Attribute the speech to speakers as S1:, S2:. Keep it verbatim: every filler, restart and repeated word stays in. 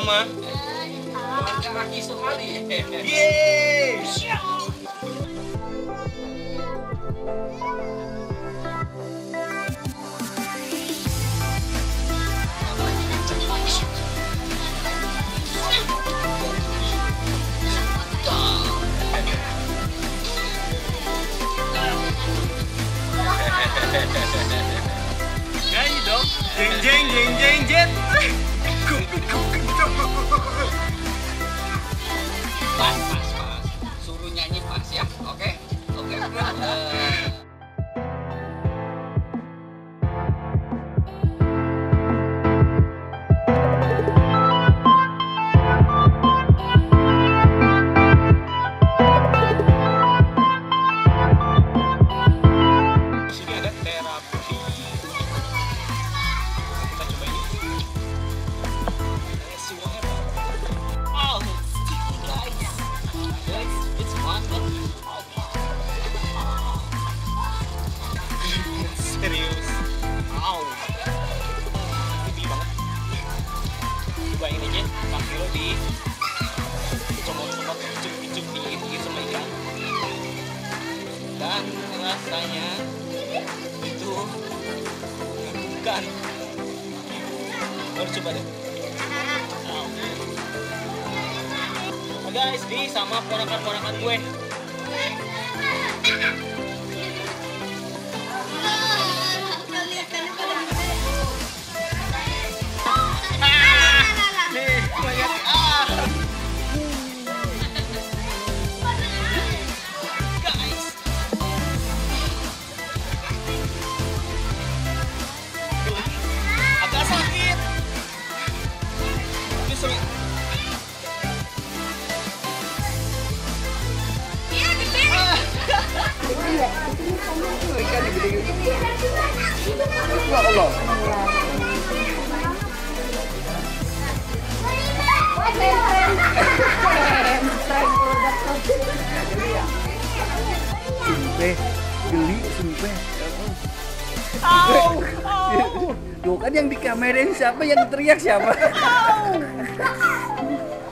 S1: mah.
S2: Kaki sekali.
S1: Yeay. Nyanyi dong. Jeng jeng jeng jeng jet.
S2: Pas, pas, pas. Suruh nyanyi pas ya, oke? Oke. Eh,
S1: Di sini ada terapi. Kita coba ini. Let's see what happens.
S2: Oh, it's sticky, guys. Guys, it's fun, but
S1: Serius. Wow. Tinggi banget. Coba ini aja, kaki lo di comot-comot, pincuk-pincuk, dikit-dikit sama ikan. Dan rasanya itu bukan. Baru coba deh. Wow. Nah, guys, di sama ponakan-ponakan gue. Nih, lihat. Ah. Guys. Agak sakit. Ini seru. Ikan gede-gede. Ya Allah.
S3: Sumpah, geli, sumpah.
S1: Au, au.
S3: Tuh kan yang di kamerain siapa, yang teriak siapa?